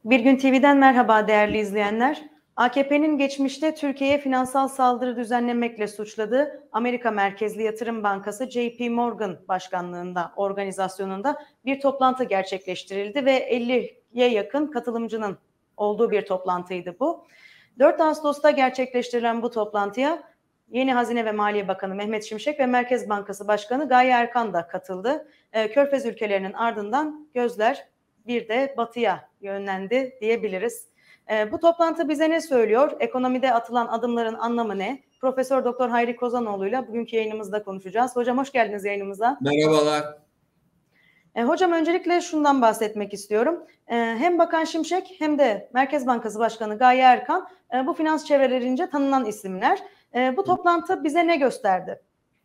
Bir Gün TV'den merhaba değerli izleyenler. AKP'nin geçmişte Türkiye'ye finansal saldırı düzenlemekle suçladığı Amerika merkezli yatırım bankası JP Morgan başkanlığında, organizasyonunda bir toplantı gerçekleştirildi ve 50'ye yakın katılımcının olduğu bir toplantıydı bu. 4 Ağustos'ta gerçekleştirilen bu toplantıya yeni Hazine ve Maliye Bakanı Mehmet Şimşek ve Merkez Bankası Başkanı Gaye Erkan da katıldı. Körfez ülkelerinin ardından gözler bir de batıya yönlendi diyebiliriz. Bu toplantı bize ne söylüyor? Ekonomide atılan adımların anlamı ne? Profesör Doktor Hayri Kozanoğlu'yla bugünkü yayınımızda konuşacağız. Hocam hoş geldiniz yayınımıza. Merhabalar. Hocam öncelikle şundan bahsetmek istiyorum. Hem Bakan Şimşek hem de Merkez Bankası Başkanı Gaye Erkan bu finans çevrelerince tanınan isimler. Bu toplantı bize ne gösterdi?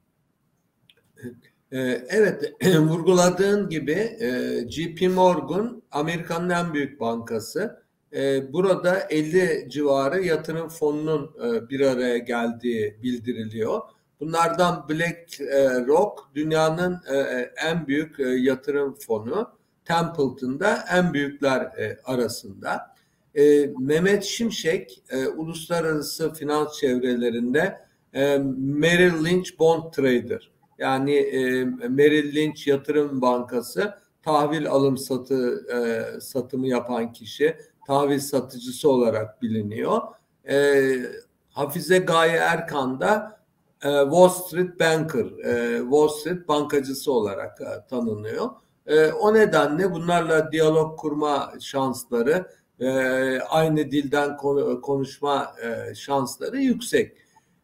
Evet, vurguladığın gibi JP Morgan Amerika'nın en büyük bankası. Burada 50 civarı yatırım fonunun bir araya geldiği bildiriliyor. Bunlardan BlackRock dünyanın en büyük yatırım fonu. Templeton'da en büyükler arasında. Mehmet Şimşek uluslararası finans çevrelerinde Merrill Lynch Bond Trader. Yani Merrill Lynch Yatırım Bankası tahvil alım satımı yapan kişi, tahvil satıcısı olarak biliniyor. Hafize Gaye Erkan da Wall Street Banker, Wall Street bankacısı olarak tanınıyor. O nedenle bunlarla diyalog kurma şansları, aynı dilden konuşma şansları yüksek.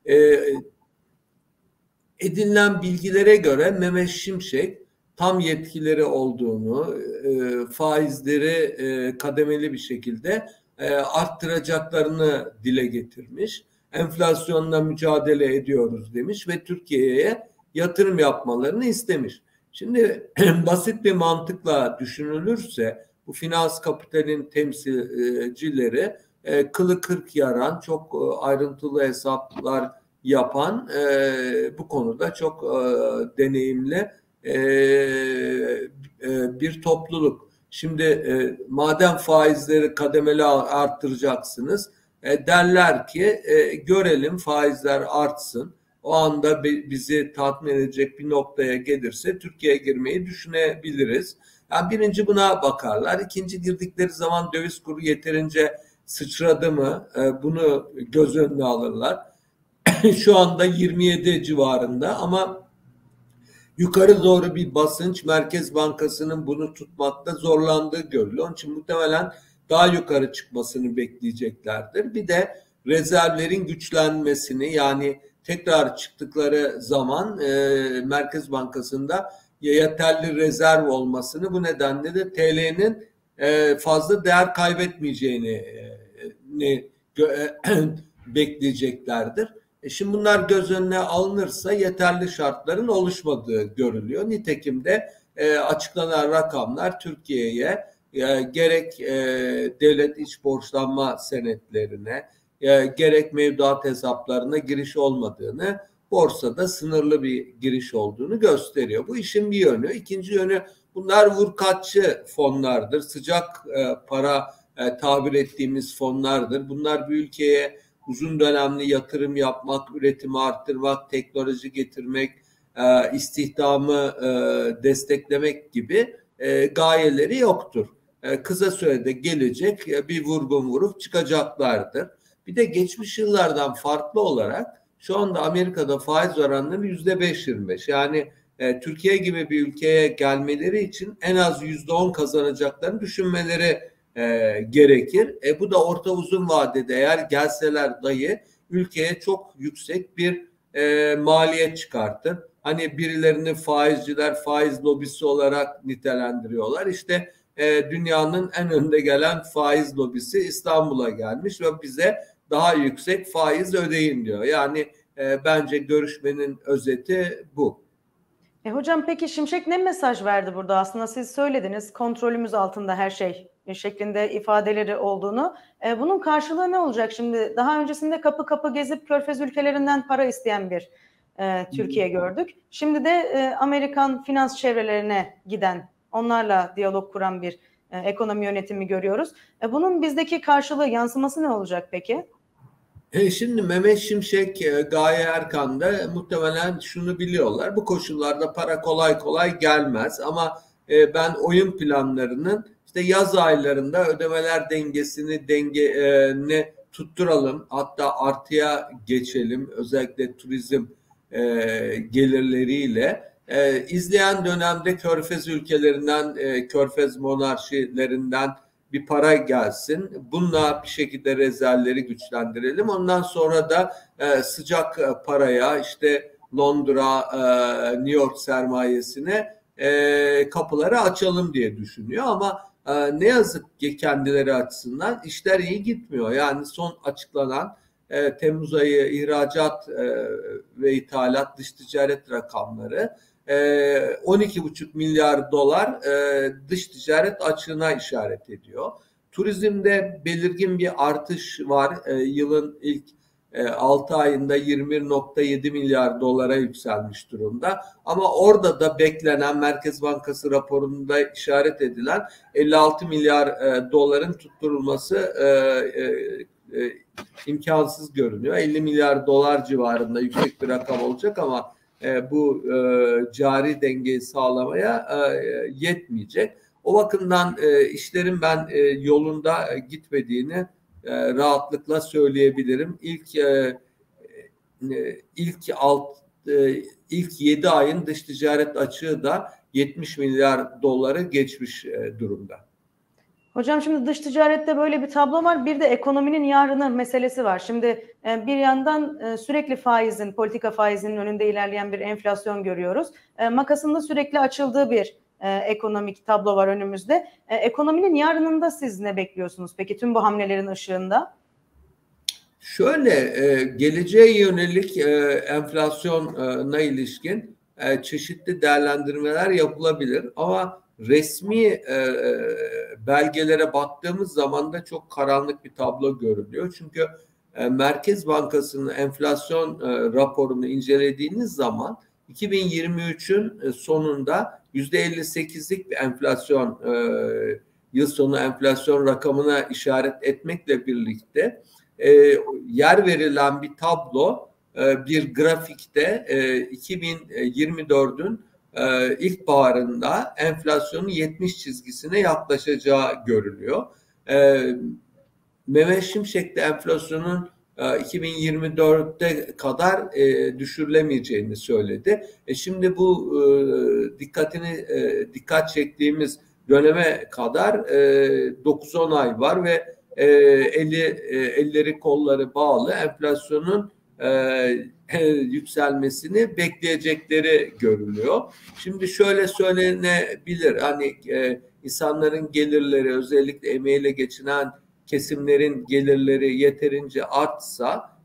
Edinilen bilgilere göre Mehmet Şimşek tam yetkileri olduğunu, faizleri kademeli bir şekilde arttıracaklarını dile getirmiş. Enflasyonla mücadele ediyoruz demiş ve Türkiye'ye yatırım yapmalarını istemiş. Şimdi basit bir mantıkla düşünülürse bu finans kapitalin temsilcileri kılı kırk yaran, çok ayrıntılı hesaplar yapan, bu konuda çok deneyimli bir topluluk. Şimdi madem faizleri kademeli arttıracaksınız, derler ki görelim faizler artsın. O anda bizi tatmin edecek bir noktaya gelirse Türkiye'ye girmeyi düşünebiliriz. Yani birinci buna bakarlar. İkinci, girdikleri zaman döviz kuru yeterince sıçradı mı bunu göz önüne alırlar. Şu anda 27 civarında ama yukarı doğru bir basınç, Merkez Bankası'nın bunu tutmakta zorlandığı görülüyor. Onun için muhtemelen daha yukarı çıkmasını bekleyeceklerdir. Bir de rezervlerin güçlenmesini, yani tekrar çıktıkları zaman Merkez Bankası'nda yeterli rezerv olmasını, bu nedenle de TL'nin fazla değer kaybetmeyeceğini bekleyeceklerdir. Şimdi bunlar göz önüne alınırsa yeterli şartların oluşmadığı görülüyor. Nitekim de açıklanan rakamlar Türkiye'ye gerek devlet iç borçlanma senetlerine gerek mevduat hesaplarına giriş olmadığını, borsada sınırlı bir giriş olduğunu gösteriyor. Bu işin bir yönü. İkinci yönü, bunlar vurkaççı fonlardır. Sıcak para tabir ettiğimiz fonlardır. Bunlar bir ülkeye uzun dönemli yatırım yapmak, üretimi arttırmak, teknoloji getirmek, istihdamı desteklemek gibi gayeleri yoktur. Kısa sürede gelecek, bir vurgun vurup çıkacaklardır. Bir de geçmiş yıllardan farklı olarak şu anda Amerika'da faiz oranları %5-25. Yani Türkiye gibi bir ülkeye gelmeleri için en az %10 kazanacaklarını düşünmeleri gerekir. Bu da orta uzun vadede eğer gelseler dahi ülkeye çok yüksek bir maliyet çıkartır. Hani birilerini faizciler faiz lobisi olarak nitelendiriyorlar. İşte dünyanın en önde gelen faiz lobisi İstanbul'a gelmiş ve bize daha yüksek faiz ödeyin diyor. Yani bence görüşmenin özeti bu. Hocam peki Şimşek ne mesaj verdi burada? Aslında siz söylediniz, kontrolümüz altında her şey şeklinde ifadeleri olduğunu. Bunun karşılığı ne olacak şimdi? Daha öncesinde kapı kapı gezip Körfez ülkelerinden para isteyen bir Türkiye gördük. Şimdi de Amerikan finans çevrelerine giden, onlarla diyalog kuran bir ekonomi yönetimi görüyoruz. Bunun bizdeki karşılığı, yansıması ne olacak peki? Şimdi Mehmet Şimşek, Gaye Erkan da muhtemelen şunu biliyorlar. Bu koşullarda para kolay kolay gelmez ama ben oyun planlarının işte yaz aylarında ödemeler dengeni tutturalım. Hatta artıya geçelim. Özellikle turizm gelirleriyle. İzleyen dönemde Körfez ülkelerinden, Körfez monarşilerinden bir para gelsin. Bununla bir şekilde rezervleri güçlendirelim. Ondan sonra da sıcak paraya, işte Londra, New York sermayesine kapıları açalım diye düşünüyor. Ama ne yazık ki kendileri açısından işler iyi gitmiyor. Yani son açıklanan Temmuz ayı ihracat ve ithalat dış ticaret rakamları 12,5 milyar dolar dış ticaret açığına işaret ediyor. Turizmde belirgin bir artış var. Yılın ilk 6 ayında 21,7 milyar dolara yükselmiş durumda. Ama orada da beklenen Merkez Bankası raporunda işaret edilen 56 milyar doların tutturulması imkansız görünüyor. 50 milyar dolar civarında yüksek bir rakam olacak ama bu cari dengeyi sağlamaya yetmeyecek. O bakımdan işlerin ben yolunda gitmediğini rahatlıkla söyleyebilirim. İlk 7 ayın dış ticaret açığı da 70 milyar doları geçmiş durumda. Hocam şimdi dış ticarette böyle bir tablo var. Bir de ekonominin yarını meselesi var. Şimdi bir yandan sürekli politika faizinin önünde ilerleyen bir enflasyon görüyoruz. Makasın da sürekli açıldığı bir ekonomik tablo var önümüzde. Ekonominin yarınında siz ne bekliyorsunuz peki tüm bu hamlelerin ışığında? Şöyle geleceğe yönelik enflasyona ilişkin çeşitli değerlendirmeler yapılabilir ama resmi belgelere baktığımız zaman da çok karanlık bir tablo görülüyor. Çünkü Merkez Bankası'nın enflasyon raporunu incelediğiniz zaman 2023'ün sonunda %58'lik bir enflasyon, yıl sonu enflasyon rakamına işaret etmekle birlikte yer verilen bir tablo, bir grafikte 2024'ün ilkbaharında enflasyonun 70 çizgisine yaklaşacağı görülüyor. Mehmet Şimşek de enflasyonun 2024'te kadar düşürülemeyeceğini söyledi. Şimdi bu dikkat çektiğimiz döneme kadar 9-10 ay var ve elleri kolları bağlı enflasyonun yükselmesini bekleyecekleri görülüyor. Şimdi şöyle söylenebilir, hani insanların gelirleri, özellikle emeğiyle geçinen kesimlerin gelirleri yeterince artsa,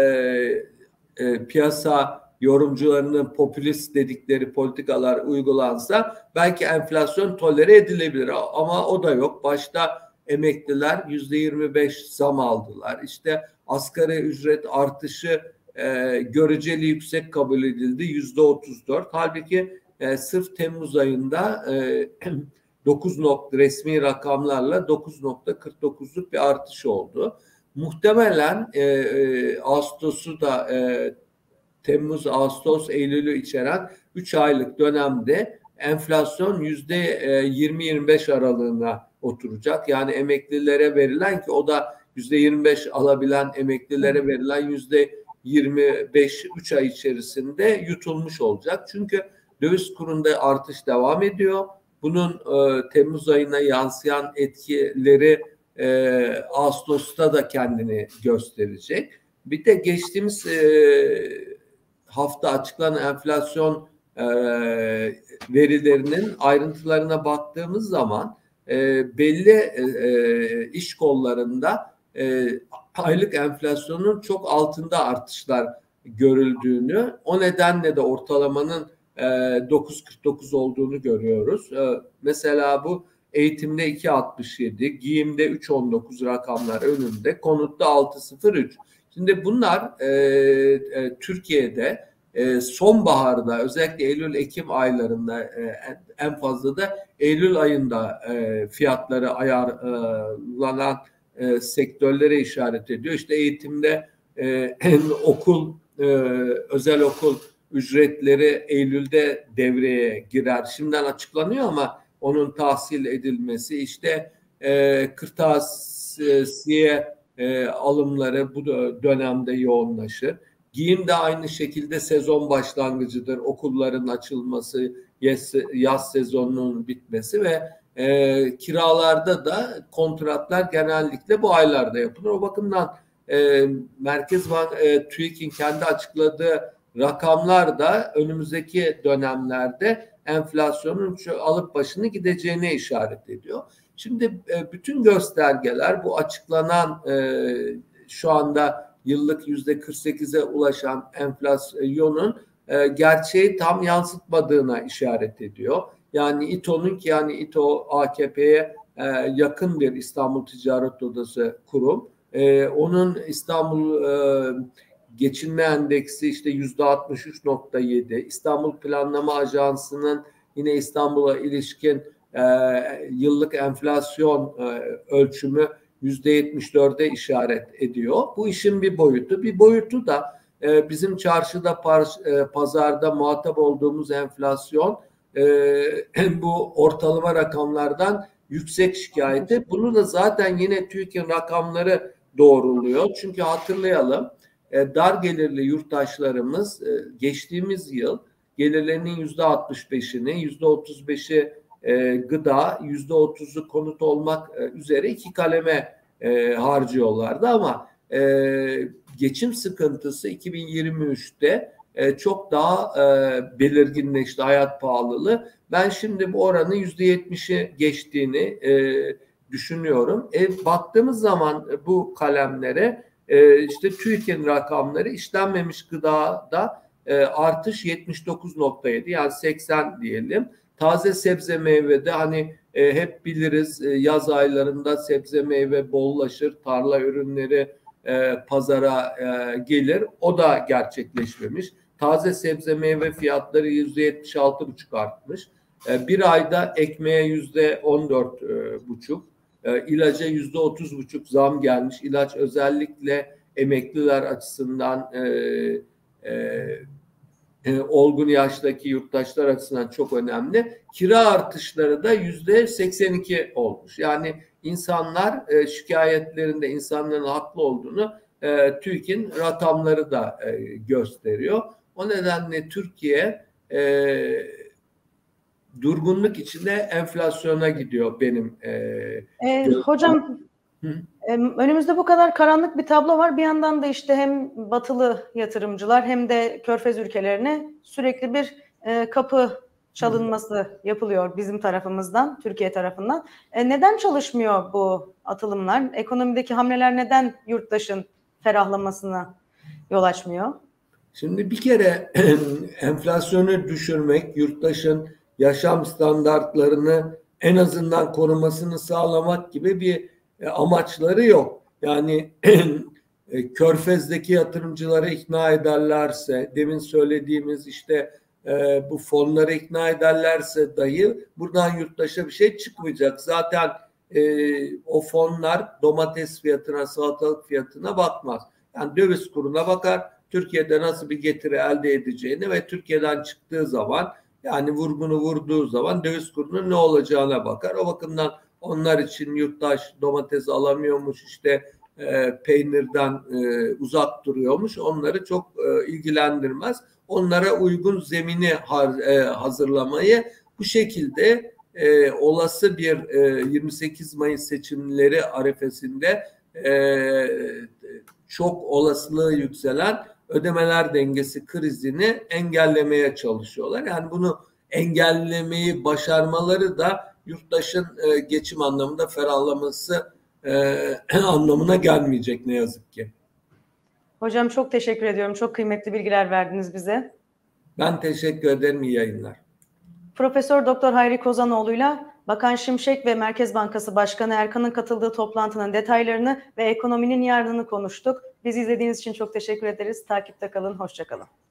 piyasa yorumcularının popülist dedikleri politikalar uygulansa belki enflasyon tolere edilebilir ama o da yok. Başta emekliler %25 zam aldılar. İşte asgari ücret artışı göreceli yüksek kabul edildi, %34. Halbuki sırf Temmuz ayında 9 resmi rakamlarla 9,49'luk bir artış oldu. Muhtemelen Ağustos'u da Temmuz, Ağustos, Eylül'ü içeren 3 aylık dönemde enflasyon %20-25 aralığına oturacak. Yani emeklilere verilen, ki o da %25 alabilen emeklilere verilen %25 3 ay içerisinde yutulmuş olacak. Çünkü döviz kurunda artış devam ediyor. Bunun Temmuz ayına yansıyan etkileri Ağustos'ta da kendini gösterecek. Bir de geçtiğimiz hafta açıklanan enflasyon verilerinin ayrıntılarına baktığımız zaman belli iş kollarında aylık enflasyonun çok altında artışlar görüldüğünü, o nedenle de ortalamanın 9,49 olduğunu görüyoruz. Mesela bu eğitimde 2,67, giyimde 3,19 rakamlar önünde, konutta 6,03. Şimdi bunlar Türkiye'de sonbaharda özellikle Eylül-Ekim aylarında en fazla da Eylül ayında fiyatları ayarlanan sektörlere işaret ediyor. İşte eğitimde okul, özel okul ücretleri Eylül'de devreye girer. Şimdiden açıklanıyor ama onun tahsil edilmesi, işte kırtasiye alımları bu dönemde yoğunlaşır. Giyim de aynı şekilde sezon başlangıcıdır. Okulların açılması, yaz sezonunun bitmesi ve kiralarda da kontratlar genellikle bu aylarda yapılır. O bakımdan Merkez Bank, TÜİK'in kendi açıkladığı rakamlar da önümüzdeki dönemlerde enflasyonun alıp başını gideceğine işaret ediyor. Şimdi bütün göstergeler bu açıklanan şu anda yıllık %48'e ulaşan enflasyonun gerçeği tam yansıtmadığına işaret ediyor. Yani İTO AKP'ye yakın bir İstanbul Ticaret Odası kurum. Onun İstanbul Geçinme Endeksi işte %63.7. İstanbul Planlama Ajansı'nın yine İstanbul'a ilişkin yıllık enflasyon ölçümü %74'e işaret ediyor. Bu işin bir boyutu. Bir boyutu da bizim çarşıda, pazarda muhatap olduğumuz enflasyon bu ortalama rakamlardan yüksek şikayeti. Bunu da zaten yine TÜİK'in rakamları doğruluyor. Çünkü hatırlayalım, dar gelirli yurttaşlarımız geçtiğimiz yıl gelirlerinin %65'ini, %35'i gıda, %30'u konut olmak üzere 2 kaleme harcıyorlardı ama geçim sıkıntısı 2023'te çok daha belirginleşti, hayat pahalılığı. Ben şimdi bu oranın %70'i geçtiğini düşünüyorum. Baktığımız zaman bu kalemlere işte TÜİK'in rakamları işlenmemiş gıdada artış 79.7, yani 80 diyelim. Taze sebze meyvede hani hep biliriz, yaz aylarında sebze meyve bollaşır, tarla ürünleri pazara gelir. O da gerçekleşmemiş. Taze sebze meyve fiyatları %76,5 artmış. Bir ayda ekmeğe %14,5, ilaca %30,5 zam gelmiş. İlaç özellikle emekliler açısından olgun yaştaki yurttaşlar açısından çok önemli. Kira artışları da %82 olmuş. Yani insanlar şikayetlerinde insanların haklı olduğunu TÜİK'in rakamları da gösteriyor. O nedenle Türkiye durgunluk içinde enflasyona gidiyor benim. Hocam, önümüzde bu kadar karanlık bir tablo var. Bir yandan da işte hem batılı yatırımcılar hem de Körfez ülkelerine sürekli bir kapı çalınması yapılıyor bizim tarafımızdan, Türkiye tarafından. Neden çalışmıyor bu atılımlar? Ekonomideki hamleler neden yurttaşın ferahlamasına yol açmıyor? Şimdi bir kere enflasyonu düşürmek, yurttaşın yaşam standartlarını en azından korumasını sağlamak gibi bir amaçları yok. Yani Körfez'deki yatırımcıları ikna ederlerse, demin söylediğimiz işte bu fonları ikna ederlerse dahi buradan yurttaşa bir şey çıkmayacak. Zaten o fonlar domates fiyatına, salatalık fiyatına bakmaz. Yani döviz kuruna bakar, Türkiye'de nasıl bir getiri elde edeceğini ve Türkiye'den çıktığı zaman, yani vurgunu vurduğu zaman döviz kurunun ne olacağına bakar. O bakımdan onlar için yurttaş domates alamıyormuş, işte peynirden uzak duruyormuş. Onları çok ilgilendirmez. Onlara uygun zemini hazırlamayı bu şekilde olası bir 28 Mayıs seçimleri arifesinde çok olasılığı yükselen ödemeler dengesi krizini engellemeye çalışıyorlar. Yani bunu engellemeyi başarmaları da yurttaşın geçim anlamında ferahlaması anlamına gelmeyecek ne yazık ki. Hocam çok teşekkür ediyorum. Çok kıymetli bilgiler verdiniz bize. Ben teşekkür ederim. İyi yayınlar. Profesör Doktor Hayri Kozanoğlu'yla Bakan Şimşek ve Merkez Bankası Başkanı Erkan'ın katıldığı toplantının detaylarını ve ekonominin yarınını konuştuk. Bizi izlediğiniz için çok teşekkür ederiz. Takipte kalın, hoşça kalın.